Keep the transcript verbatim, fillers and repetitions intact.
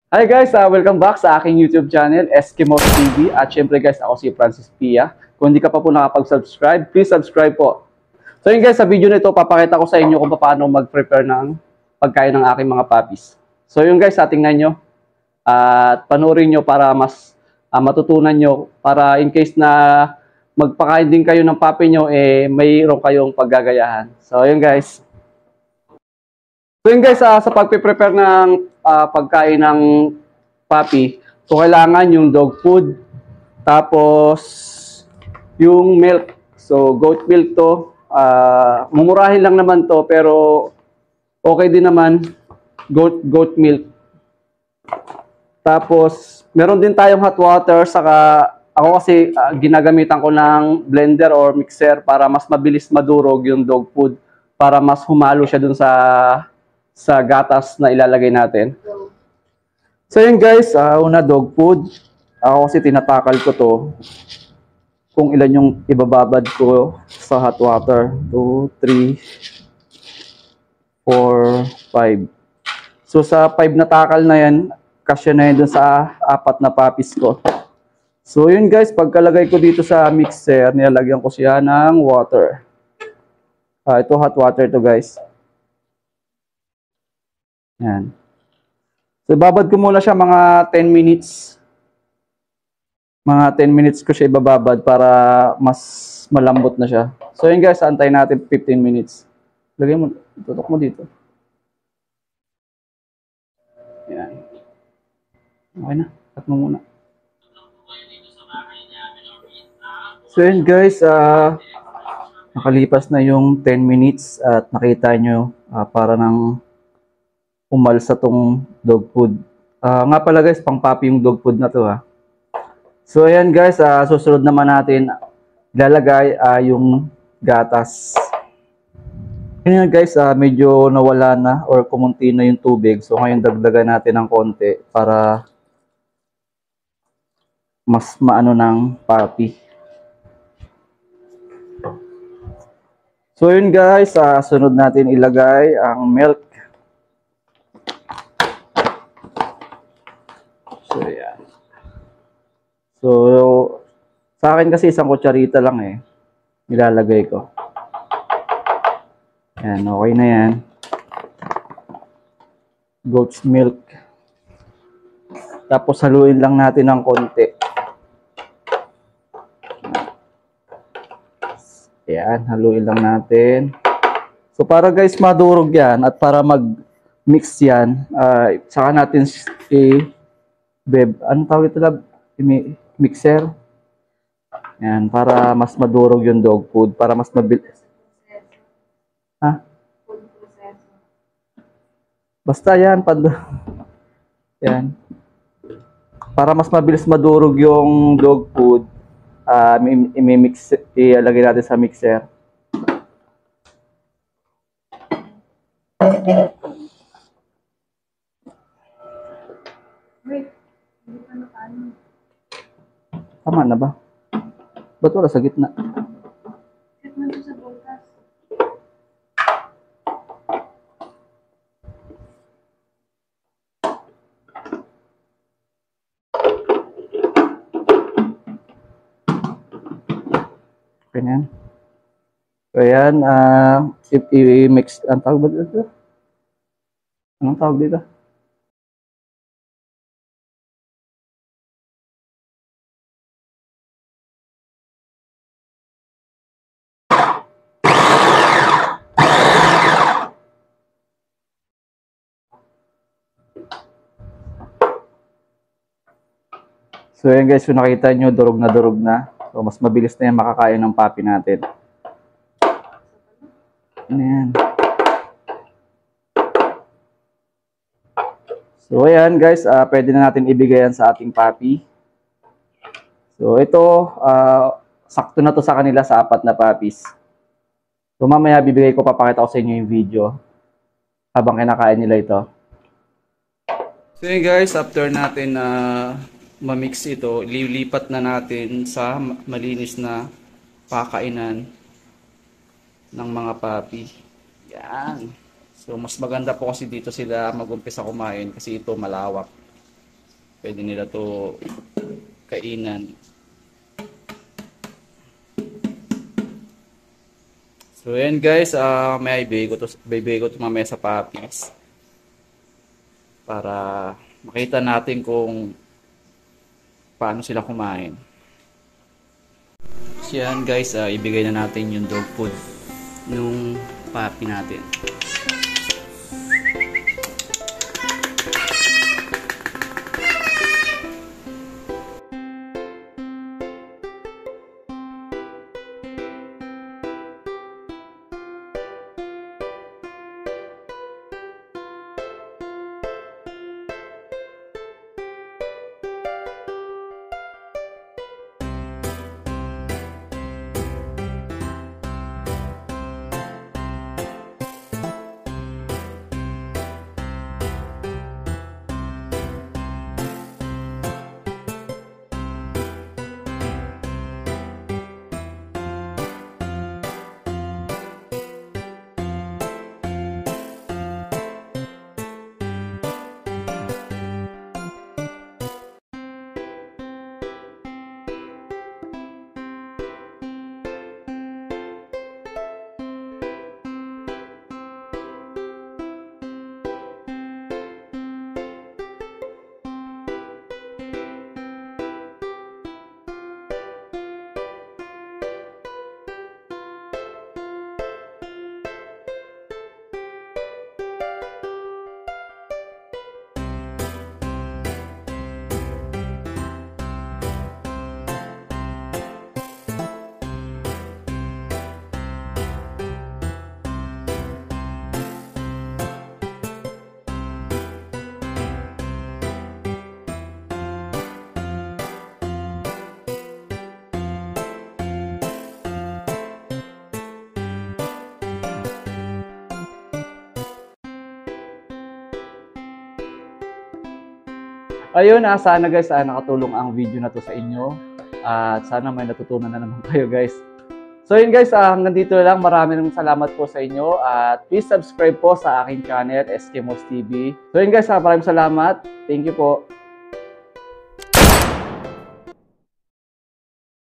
Hi guys, uh, welcome back sa aking YouTube channel, Eskimos T V. At syempre guys, ako si Francis Pia. Kung hindi ka pa po nakapag-subscribe, please subscribe po. So yun guys, sa video nito, papakita ko sa inyo kung paano mag-prepare ng pagkain ng aking mga puppies. So yun guys, uh, tingnan nyo. At uh, panoorin nyo para mas uh, matutunan nyo. Para in case na magpakain din kayo ng puppy nyo, eh mayroon kayong paggagayahan. So yun guys. So yun guys, uh, sa pagpe-prepare ng uh, pagkain ng puppy, so kailangan yung dog food, tapos yung milk. So goat milk to, uh, mumurahin lang naman to, pero okay din naman, goat, goat milk. Tapos meron din tayong hot water, saka ako kasi uh, ginagamitan ko ng blender or mixer para mas mabilis madurog yung dog food, para mas humalo siya dun sa sa gatas na ilalagay natin. So yun guys, uh, una dog food. Ako kasi tinatakal ko to kung ilan yung ibababad ko sa hot water. two, three, four, five. So sa five na takal na yan, kasya na yun dun sa apat na puppies ko. So yun guys, pagkalagay ko dito sa mixer, nilalagyan ko siya ng water. Uh, ito hot water to guys. Yan. So, babad ko muna siya mga ten minutes. Mga ten minutes ko siya ibababad para mas malambot na siya. So, yun guys, antayin natin fifteen minutes. Lagay mo, tutok mo dito. Yan. Okay na. Cut mo muna. So, yun guys, uh, nakalipas na yung ten minutes at nakita nyo uh, para ng umalsa tong dog food. Uh, nga pala guys, pang puppy yung dog food na to ha. So ayan guys, uh, susunod naman natin ilalagay uh, yung gatas. Ayan guys, uh, medyo nawala na or kumunti na yung tubig. So ngayon dagdagan natin ng konti para mas maano ng puppy. So yun guys, uh, sunod natin ilagay ang milk. So, yan. So, sa akin kasi isang kutsarita lang eh. Nilalagay ko. Yan, okay na yan. Goat's milk. Tapos haluin lang natin ng konti. Yan, haluin lang natin. So, para guys madurog yan at para mag-mix yan, uh, saka natin i- Beb, anong tawag ito lang? Mixer. Yan, para mas madurog yung dog food, para mas mabilis. Ha? Basta yan, pad yan. Para mas mabilis madurog yung dog food, uh, i-mix, ilalagay natin sa mixer. Tama na ba? Ba't wala sa gitna? Gitna sa bukas. Ganyan. So yan, uh, i-mix, ang tawag ba dito? Anong tawag dito? So yan guys, kung nakita nyo, durog na durog na. So mas mabilis na yan makakain ng puppy natin. Ayan. So ayan guys, uh, pwede na natin ibigay yan sa ating puppy. So ito, uh, sakto na to sa kanila sa apat na puppies. So mamaya bibigay ko, papakita ko sa inyo yung video habang kinakain nila ito. So yun guys, after natin na uh, ma-mix ito, lilipat na natin sa malinis na pakainan ng mga puppy. Yan. So mas maganda po kasi dito sila mag-umpisa kumain kasi ito malawak. Pwede nila to kainan. So yan guys, uh, may ibigay ko to, ibigay ko to mamaya sa puppies para makita natin kung paano sila kumain. So yan guys, uh, ibigay na natin yung dog food nung puppy natin. Ayun, ah, sana guys, ah, nakatulong ang video na to sa inyo. At sana may natutunan na naman kayo guys. So yun guys, ah, hanggang dito lang. Maraming salamat po sa inyo. At please subscribe po sa aking channel, Eskimos T V. So yun guys, ah, maraming salamat. Thank you po.